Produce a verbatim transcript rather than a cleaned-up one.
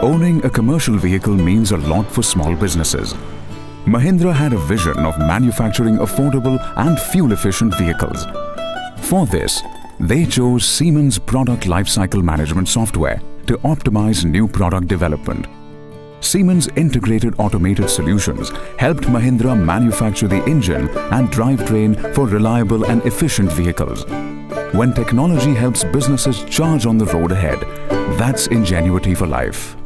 Owning a commercial vehicle means a lot for small businesses. Mahindra had a vision of manufacturing affordable and fuel-efficient vehicles. For this, they chose Siemens Product Lifecycle Management software to optimize new product development. Siemens integrated automated solutions helped Mahindra manufacture the engine and drivetrain for reliable and efficient vehicles. When technology helps businesses charge on the road ahead, that's ingenuity for life.